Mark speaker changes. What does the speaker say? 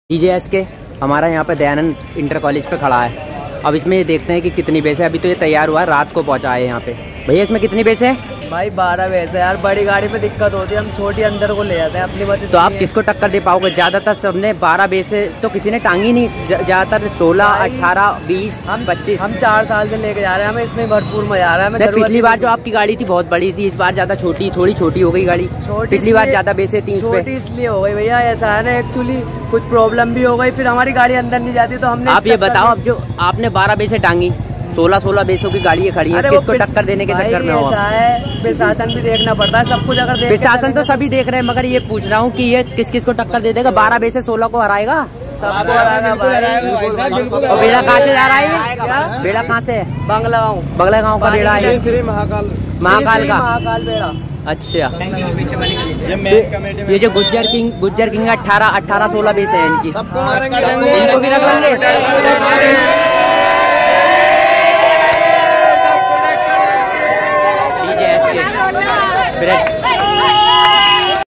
Speaker 1: TJS के हमारा यहाँ पे दयानंद इंटर कॉलेज पे खड़ा है। अब इसमें ये देखते हैं कि कितनी बेस है। अभी तो ये तैयार हुआ है, रात को पहुँचा है यहाँ पे। भैया इसमें कितनी बेस है?
Speaker 2: भाई 12 बेस है यार। बड़ी गाड़ी में दिक्कत होती है, हम छोटी अंदर को ले जाते हैं अपनी बस।
Speaker 1: तो आप किसको टक्कर दे पाओगे? ज्यादातर सबने 12 बेस है तो किसी ने टांगी नहीं, ज्यादातर 16, 18, 20, 25।
Speaker 2: हम 4 साल से लेके जा रहे हैं, हमें इसमें भरपूर मजा आ रहा है।
Speaker 1: पिछली बार जो आपकी गाड़ी थी बहुत बड़ी थी, इस बार ज्यादा छोटी, थोड़ी छोटी हो गई गाड़ी। पिछली बार ज्यादा बेसें थी,
Speaker 2: छोटी इसलिए हो गई भैया। ऐसा है ना, एक्चुअली कुछ प्रॉब्लम भी हो गई, फिर हमारी गाड़ी अंदर नहीं जाती तो हमने।
Speaker 1: आप ये बताओ, अब जो आपने 12 बेसें टांगी, 16 बेसों की गाड़ी खड़ी है, किसको टक्कर देने के चक्कर में हो?
Speaker 2: ऐसा है, प्रशासन भी देखना पड़ता है सब कुछ। अगर
Speaker 1: प्रशासन तो सभी देख रहे हैं, मगर ये पूछ रहा हूँ कि ये किस किस को टक्कर दे देगा? 12 बेसे 16 को हराएगा?
Speaker 2: सबको हराएगा।
Speaker 1: और बेड़ा कहाँ से जा रहा है? बेड़ा कहाँ से है?
Speaker 2: बंगला
Speaker 1: गाँव का बेड़ा है, महाकाल का
Speaker 2: बेड़ा।
Speaker 1: अच्छा, ये जो गुज्जर किंग 18, 16 बेस है इनकी, इनको भी रख लेंगे। TJS के